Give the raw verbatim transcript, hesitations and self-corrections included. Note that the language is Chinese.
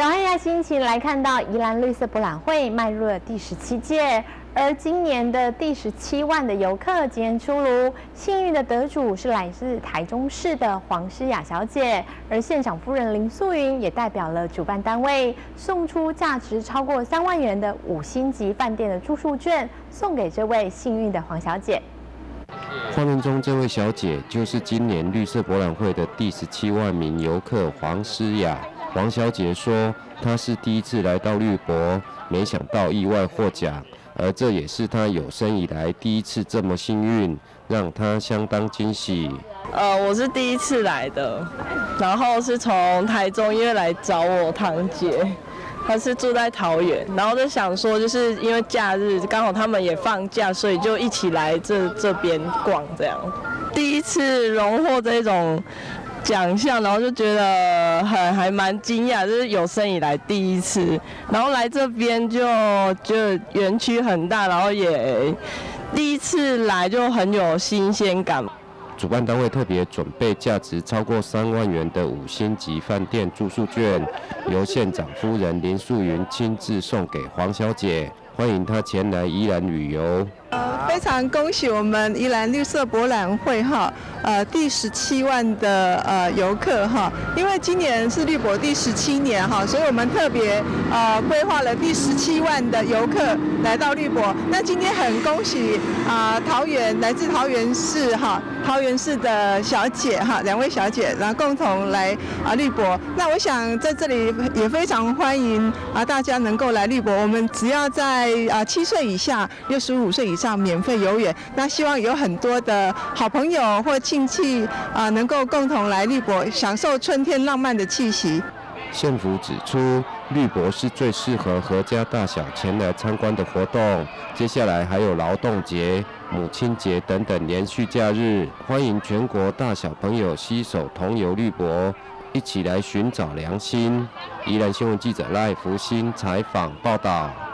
小汉亚心情来看到宜兰绿色博览会迈入了第十七届，而今年的第十七万的游客今天出炉，幸运的得主是来自台中市的黄诗雅小姐，而县长夫人林素云也代表了主办单位，送出价值超过三万元的五星级饭店的住宿券，送给这位幸运的黄小姐。 画面中这位小姐就是今年绿色博览会的第十七万名游客黄诗雅。黄小姐说，她是第一次来到绿博，没想到意外获奖，而这也是她有生以来第一次这么幸运，让她相当惊喜。 呃，我是第一次来的，然后是从台中因为来找我堂姐，她是住在桃园，然后就想说，就是因为假日刚好他们也放假，所以就一起来这这边逛这样。第一次荣获这种奖项，然后就觉得很还蛮惊讶，就是有生以来第一次。然后来这边就就园区很大，然后也第一次来就很有新鲜感。 主办单位特别准备价值超过三万元的五星级饭店住宿券，由县长夫人林素云亲自送给黄小姐，欢迎她前来宜兰旅游。 非常恭喜我们宜兰绿色博览会哈，呃，第十七万的呃游客哈，因为今年是绿博第十七年哈，所以我们特别呃规划了第十七万的游客来到绿博。那今天很恭喜啊、呃，桃园来自桃园市哈，桃园市的小姐哈，两位小姐，然后共同来啊、呃、绿博。那我想在这里也非常欢迎啊、呃、大家能够来绿博，我们只要在啊七岁以下、六十五岁以上免费游园。那希望有很多的好朋友或亲戚啊、呃，能够共同来绿博，享受春天浪漫的气息。 县府指出，绿博是最适合阖家大小前来参观的活动。接下来还有劳动节、母亲节等等连续假日，欢迎全国大小朋友携手同游绿博，一起来寻找良心。宜兰新闻记者赖福兴采访报道。